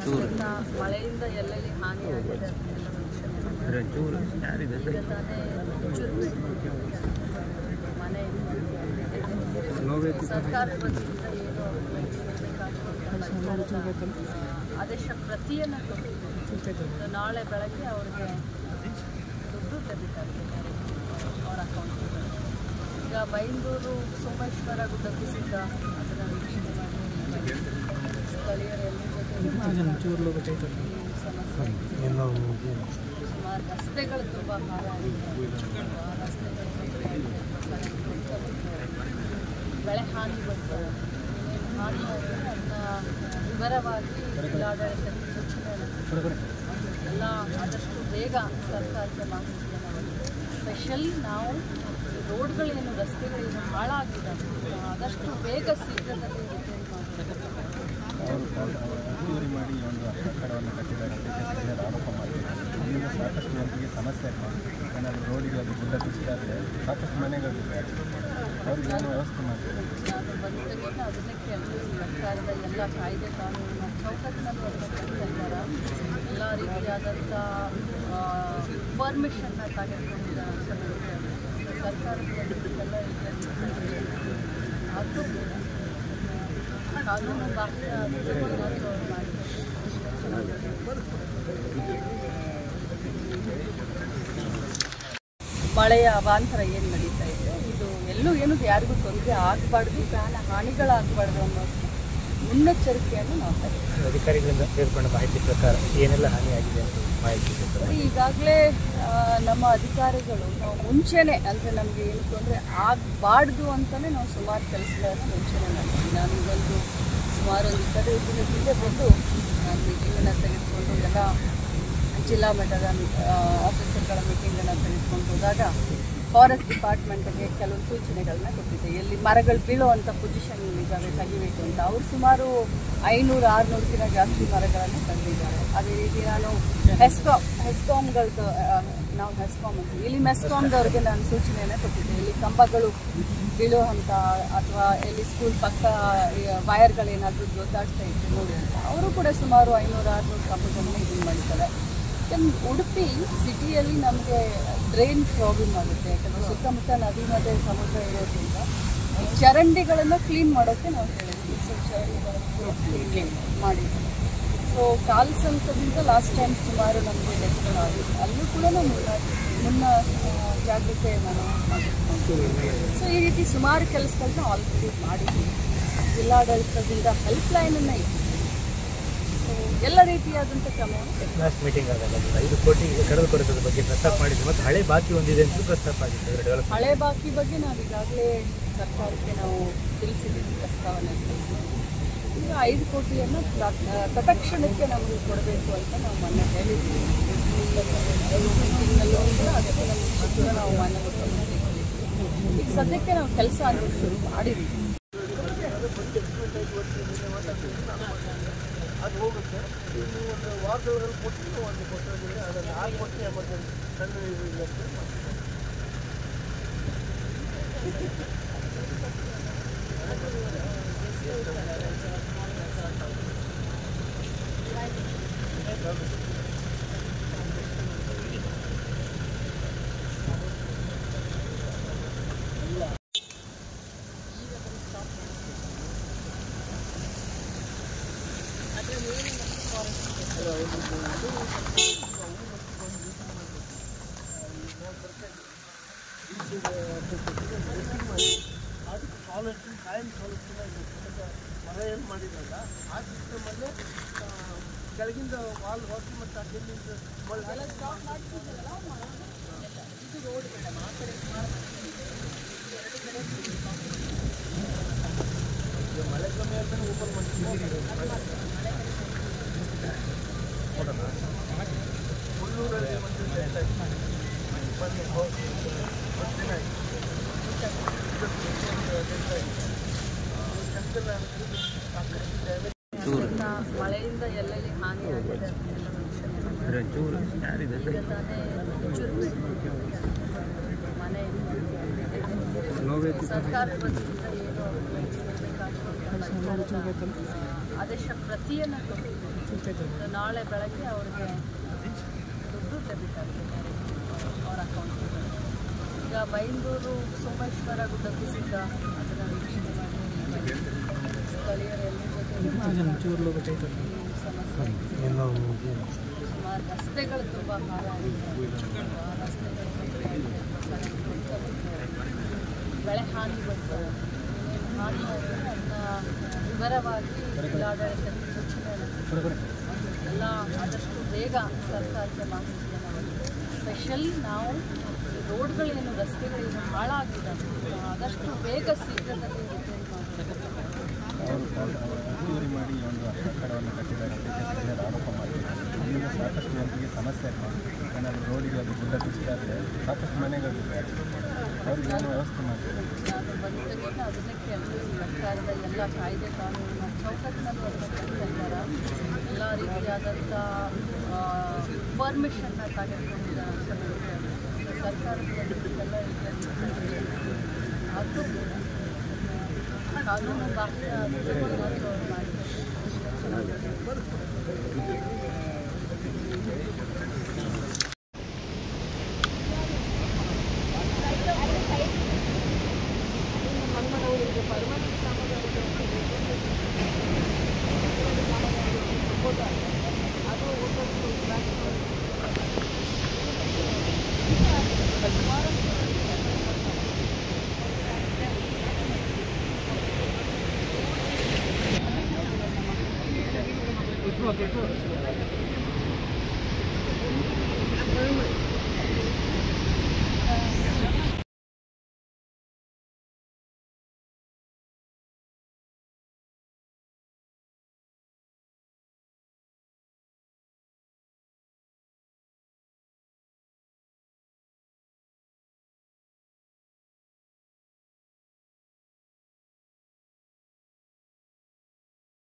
ಮಳೆಯಿಂದ ಎಲ್ಲೆಲ್ಲಿ ಹಾನಿಯಾಗಿದೆ ಮನೆ ಸರ್ಕಾರದ ವತಿಯಿಂದ ಏನು ಆದೇಶ ಪ್ರತಿಯನ್ನು ಕೊಟ್ಟಿದ್ದು ನಾಳೆ ಬೆಳಗ್ಗೆ ಅವ್ರಿಗೆ ದುಡ್ಡು ಡೆಬಿಟ್ ಆಗಿದೆ ಅವರ ಅಕೌಂಟಿಗೆ. ಈಗ ಬೈಂದೂರು ಸೋಮೇಶ್ವರ ಗುಡ್ಡ ಕುಸಿತ ಅದರ ವೀಕ್ಷಣೆ ಮಾಡಿ ಸ್ಥಳೀಯರೆಲ್ಲ ಜೊತೆ ಸುಮಾರು ರಸ್ತೆಗಳು ತುಂಬ ಹಾಳಾಗಿದೆ. ಬೆಳೆ ಹಾನಿ ಬಂತು, ಹಾನಿ ಆಗಿದೆ ಅದನ್ನ ವಿವರವಾಗಿ ಜಿಲ್ಲಾಡಳಿತಕ್ಕೆ ಸೂಚನೆ ಎಲ್ಲ ಆದಷ್ಟು ಬೇಗ ಸರ್ಕಾರಕ್ಕೆ ಮಾಹಿತಿಯನ್ನು ಕೊಡಿ. ಸ್ಪೆಷಲಿ ನಾವು ರೋಡ್ಗಳೇನು ರಸ್ತೆಗಳೇನು ಹಾಳಾಗಿದೆ ಆದಷ್ಟು ಬೇಗ ಶೀಘ್ರದಲ್ಲಿ ರಿಪೇರಿ ಮಾಡಿ ಒಂದು ಕಟ್ಟಡವನ್ನು ಕಟ್ಟಿದ್ದಾರೆ ಅಂತ ಆರೋಪ ಮಾಡಿದ್ದಾರೆ. ಇಲ್ಲಿಂದ ಸಾಕಷ್ಟು ಜನರಿಗೆ ಸಮಸ್ಯೆ ಆಗ್ತದೆ. ಏನಾದರೂ ರೋಡಿಗೆ ಅದು ಗುಡ್ಡ ಕುಸಿದಾದರೆ ಸಾಕಷ್ಟು ಮನೆಗಳಿದೆ, ಅವ್ರಿಗೆ ಏನು ವ್ಯವಸ್ಥೆ ಮಾಡ್ತಾರೆ. ಅದು ಬಂದ ತಕ್ಷಣ ಅದನ್ನೇ ಕೆಲವು ಸರ್ಕಾರದ ಎಲ್ಲ ಕಾಯ್ದೆ ಕಾನೂನಿನ ಚೌಕಟ್ಟಿನಲ್ಲಿ ಸರ್ಕಾರ ಎಲ್ಲ ರೀತಿಯಾದಂಥ ಪರ್ಮಿಷನ್ನ ತೆಗೆದುಕೊಂಡಿದ್ದ ಸರ್ಕಾರದ ಎಲ್ಲ ಅದು ಕಾನೂನು ಬಾಹ್ಯ ಮಳೆಯ ಅವಾಂತರ ಏನು ನಡೀತಾ ಇದೆ, ಇದು ಎಲ್ಲೂ ಏನು ಯಾರಿಗೂ ತೊಂದರೆ ಆಗಬಾರ್ದು, ಪ್ರಾಣ ಹಾನಿಗಳಾಗಬಾರ್ದು ಅನ್ನೋಷ್ಟು ಮುನ್ನೆಚ್ಚರಿಕೆಯನ್ನು ನಾವು ತಗೊಳ್ತೀವಿ. ಅಧಿಕಾರಿಗಳಿಂದ ಸೇರ್ಕೊಂಡ ಮಾಹಿತಿ ಪ್ರಕಾರ ಏನೆಲ್ಲ ಹಾನಿಯಾಗಿದೆ ಅಂತ ಮಾಹಿತಿ ಈಗಾಗಲೇ ನಮ್ಮ ಅಧಿಕಾರಿಗಳು ನಾವು ಮುಂಚೆನೇ ಅಂದರೆ ನಮಗೆ ಏನು ತೊಂದರೆ ಆಗಬಾರ್ದು ಅಂತಲೇ ನಾವು ಸುಮಾರು ಕೆಲಸಗಳನ್ನು ಮುಂಚೆನೇ ಮಾಡ್ತೀವಿ. ನಾನು ಇವತ್ತು ಸುಮಾರು ಒಂದು 25 ದಿನದಿಂದ ಬಂದು ನಾನು ಮೀಟಿಂಗನ್ನು ತೆಗೆದುಕೊಂಡು ಎಲ್ಲ ಜಿಲ್ಲಾ ಮಟ್ಟದ ಆಫೀಸರ್ಗಳ ಮೀಟಿಂಗನ್ನು ತೆಗೆದುಕೊಂಡು ಹೋದಾಗ ಫಾರೆಸ್ಟ್ ಡಿಪಾರ್ಟ್ಮೆಂಟ್ಗೆ ಕೆಲವು ಸೂಚನೆಗಳನ್ನ ಕೊಟ್ಟಿದ್ದೆ. ಎಲ್ಲಿ ಮರಗಳು ಬೀಳುವಂಥ ಪೊಸಿಷನ್ ಇದ್ದಾವೆ ತೆಗಿಬೇಕು ಅಂತ. ಅವರು ಸುಮಾರು 500-600ಕ್ಕಿಂತ ಜಾಸ್ತಿ ಮರಗಳನ್ನು ತೆಗೆದಿದ್ದಾರೆ. ಅದೇ ರೀತಿ ನಾನು ಹೆಸ್ಕಾಮ್ಗಳದ್ದು ನಾವು ಹೆಸ್ಕಾಮ್ ಅಂತೀವಿ, ಇಲ್ಲಿ ಮೆಸ್ಕಾಮ್ದವ್ರಿಗೆ ನಾನು ಸೂಚನೆಯನ್ನು ಕೊಟ್ಟಿದ್ದೆ. ಇಲ್ಲಿ ಕಂಬಗಳು ಬೀಳುವಂಥ ಅಥವಾ ಎಲ್ಲಿ ಸ್ಕೂಲ್ ಪಕ್ಕ ವೈರ್ಗಳೇನಾದರೂ ಜೋತಾಡ್ತಾ ಇತ್ತು ನೋಡಿ ಅಂತ ಅವರು ಕೂಡ ಸುಮಾರು 500-600 ಕಂಬಗಳನ್ನ ಇದು ಮಾಡಿದ್ದಾರೆ. ಉಡುಪಿ ಸಿಟಿಯಲ್ಲಿ ನಮಗೆ ಡ್ರೈನ್ ಪ್ರಾಬ್ಲಮ್ ಆಗುತ್ತೆ, ಯಾಕಂದರೆ ಸುತ್ತಮುತ್ತ ನದಿ ಮತ್ತು ಸಮುದ್ರ ಇರೋದ್ರಿಂದ ಚರಂಡಿಗಳನ್ನು ಕ್ಲೀನ್ ಮಾಡೋಕ್ಕೆ ನಾವು ಹೇಳಿದ್ವಿ. ಸೊ ಚರಂಡಿಗಳನ್ನು ಕ್ಲೀನ್ ಮಾಡಿದ್ವಿ. ಸೊ ಕಾಲ್ಸಂಕದಿಂದ ಲಾಸ್ಟ್ ಟೈಮ್ ಸುಮಾರು ನಮಗೆ ಡೆತ್ಗಳಾಗಿತ್ತು, ಅಲ್ಲೂ ಕೂಡ ಮುನ್ನ ಜಾಗ್ರತೆ ನಾವು ಮಾಡಿರ್ತೀವಿ. ಸೊ ಈ ರೀತಿ ಸುಮಾರು ಕೆಲಸಗಳನ್ನ ಆಲ್ರೆಡಿ ಮಾಡಿದ್ದೀವಿ. ಜಿಲ್ಲಾಡಳಿತದಿಂದ ಹೆಲ್ಪ್ಲೈನನ್ನು ಇಟ್ಟಿದ್ದೀವಿ. ಸೊ ಎಲ್ಲ ರೀತಿಯಾದಂಥ ಕ್ರಮವನ್ನು ಲಾಸ್ಟ್ ಮೀಟಿಂಗ್ ಆದಾಗ 5 ಕೋಟಿ ಕಡಲ ಕೊರತದ ಬಗ್ಗೆ ಪ್ರಸ್ತಾಪ ಮಾಡಿದ್ದು ಮತ್ತು ಹಳೆ ಬಾಕಿ ಹೊಂದಿದೆ ಅಂತ ಪ್ರಸ್ತಾಪ ಆಗಿತ್ತು. ಹಳೆ ಬಾಕಿ ಬಗ್ಗೆ ನಾವು ಈಗಾಗಲೇ ಸರ್ಕಾರಕ್ಕೆ ನಾವು ತಿಳಿಸಿದ್ದೀವಿ, ಪ್ರಸ್ತಾವನೆ ತಿಳಿಸಿದ್ದೀವಿ. ಈಗ 5 ಕೋಟಿಯನ್ನು ತತ್ಕ್ಷಣಕ್ಕೆ ನಮಗೆ ಕೊಡಬೇಕು ಅಂತ ನಾವು ಮೊನ್ನೆ ಹೇಳಿದ್ದೀವಿ. ಮೀಟಿಂಗ್ನಲ್ಲೂ ಕೂಡ ಅದಕ್ಕೆ ನಮ್ಮ ನಾವು ಮಾನ್ಯ ಮುಖ್ಯಮಂತ್ರಿ ಈಗ ಸದ್ಯಕ್ಕೆ ನಾವು ಕೆಲಸ ಅನ್ನೋದು ಶುರು ಮಾಡಿದ್ದೀವಿ. ಅದು ಹೋಗುತ್ತೆ. ಇನ್ನು ಒಂದು ವಾರದೊಳಗೆ ಕೊಟ್ಟು ಒಂದು ಕೊಟ್ಟಿದ್ರೆ ಅದನ್ನು 6 ಕೊಟ್ಟು ಎಮರ್ಜೆನ್ಸಿ ಸಣ್ಣ ಇಲ್ಲ ಅದಕ್ಕೆ ಸಾಲಿಡ್ ಟೈಮ್ ಮರ ಏನು ಮಾಡಿದ್ರಲ್ಲ ಆ ಸಿಸ್ಟಮಲ್ಲೇ ಕೆಳಗಿಂದ ವಾಲ್ ಹಾಕಿ ಮತ್ತು ಅಲ್ಲಿಂದ ಮಳೆ ಕಮ್ಮಿ ಆಗ್ತಾನೆ ಓಪನ್ ಮಾಡ್ತೀವಿ. ಮುಳ್ಳೂರಲ್ಲಿ ಒಂದು ಮಳೆಯಿಂದ ಎಲ್ಲೆಲ್ಲಿ ಹಾನಿಯಾಗಿದೆ ಮನೆ ಸರ್ಕಾರದ ವತಿಯಿಂದ ಏನು ಆದೇಶ ಪ್ರತಿಯನ್ನು ಕೊಟ್ಟಿದ್ದೀವಿ. ನಾಳೆ ಬೆಳಗ್ಗೆ ಅವ್ರಿಗೆ ದುಡ್ಡು ಡೆಬಿಟ್ ಆಗುತ್ತೆ ಅವ್ರ ಅಕೌಂಟಿಗೆ. ಈಗ ಬೈಂದೂರು ಸೋಮೇಶ್ವರ ಗುಡ್ಡ ಕುಸಿತ ಅದನ್ನು ವೀಕ್ಷಣೆ ಮಾಡಿ ಸ್ಥಳೀಯರ ಎಲ್ಲರ ಜೊತೆ ಸಮಸ್ಯೆ ಸುಮಾರು ರಸ್ತೆಗಳು ತುಂಬ ಹಾಳಾಗಿದೆ. ರಸ್ತೆಗಳು ಬೆಳೆ ಹಾನಿ ಬಂತು. ಏನೇನು ಹಾನಿ ಆಗಿದೆ ಅದನ್ನ ವಿವರವಾಗಿ ಜಿಲ್ಲಾಡಳಿತಕ್ಕೆ ಸೂಚನೆ ಎಲ್ಲ ಆದಷ್ಟು ಬೇಗ ಸರ್ಕಾರಕ್ಕೆ ಮಾಹಿತಿಯನ್ನು ಬಂದಿದೆ. ಸ್ಪೆಷಲಿ ನಾವು ರೋಡ್ಗಳೇನು ರಸ್ತೆಗಳೇನು ಹಾಳಾಗಿದ್ದಾವೆ ಆದಷ್ಟು ಬೇಗ ಶೀಘ್ರದಲ್ಲಿ ರಿಪೇರಿ ಅಭಿವೃದ್ಧಿ ಮಾಡಿ ಒಂದು ಕಟ್ಟಡವನ್ನು ಕಟ್ಟಿದ್ದಾರೆ ಅಂತ ಸ್ಥಳೀಯರು ಆರೋಪ ಮಾಡ್ತಿದ್ದಾರೆ. ಇಲ್ಲಿಂದ ಸಾಕಷ್ಟು ಜನರಿಗೆ ಸಮಸ್ಯೆ ಆಗ್ತದೆ. ಏನಾದರೂ ರೋಡಿಗೆ ಅದು ಗುಡ್ಡ ಕುಸಿತಾ ಇದ್ದರೆ ಸಾಕಷ್ಟು ಮನೆಗಳಿದೆ, ಅವ್ರಿಗೆ ಏನು ವ್ಯವಸ್ಥೆ ಮಾಡ್ತಾರೆ. ನಾನು ಬಂದ ತಕ್ಷಣ ಅದನ್ನೇ ಕೇಳಿ ಸರ್ಕಾರದ ಎಲ್ಲ ಕಾಯ್ದೆ ಕಾನೂನಿನ ಚೌಕಟ್ಟಿನಲ್ಲಿ ಅದನ್ನು ತಂದಿದ್ದಾರೆ. ಎಲ್ಲ ರೀತಿಯಾದಂಥ ಪರ್ಮಿಷನ್ನ ತೆಗೆದುಕೊಂಡಿದ್ದಾರೆ ಅಂತ ಸರ್ಕಾರದ ಎಲ್ಲ ರೀತಿಯಲ್ಲಿ ಅದು ಕಾನೂನು ಬಾಹ್ಯ ಏನಾದರೂ ಅವ್ರು